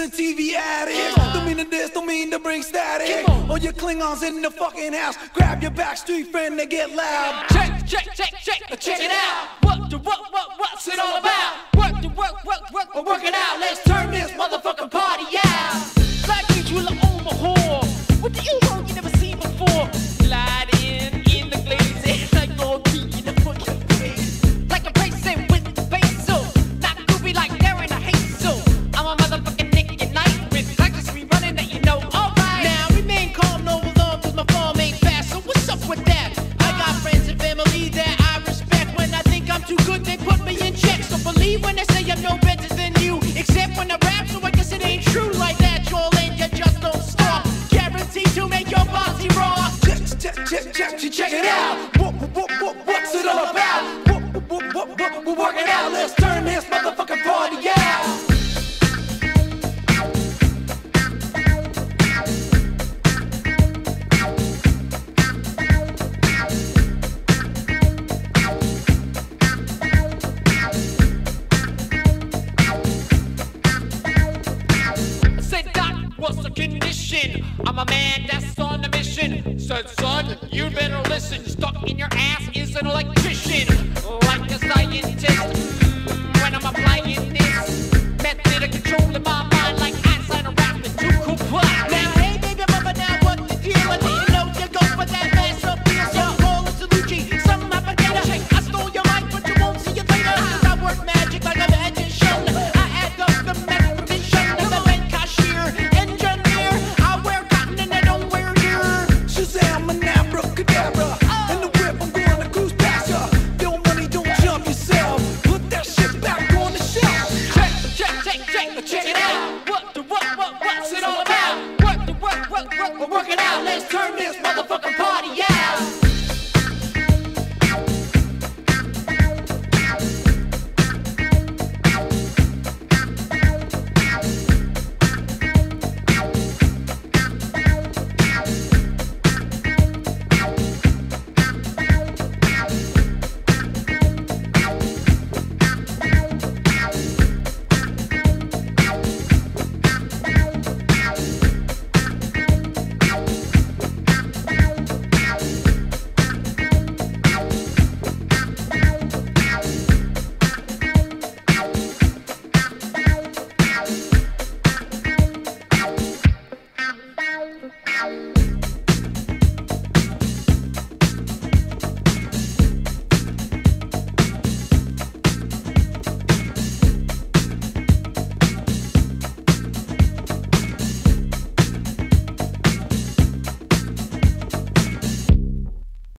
TV addict. Don't mean to diss, don't mean to bring static. All your Klingons in the fucking house, grab your backstreet friend and get loud. Check it out. What's it all about? Work it out. Let's turn this motherfucking party out. Black beach will overhaul. What the you you never seen before? Slide in the glaze, like gold beat in the fucking face. Like a racing with basil, not groovy like Darren or Hazel. I'm a motherfucking Nick and Night with practice we running that you know. Alright, now remain calm, no alarm, cause my farm ain't fast. So what's up with that? I got friends and family that I respect. When I think I'm too good, they put me in check. So believe when I say I'm no better than you, except when I rap, so I guess it ain't true like that. Y'all and you just don't stop. Guaranteed to make your bossy raw. Check it out. What's it all about? We'll work it out. Let's turn this motherfucking party out. What's the condition? I'm a man that's on a mission. Said, son, you better listen. Stuck in your ass is an electrician. Like a scientist, when I'm applying this method of control.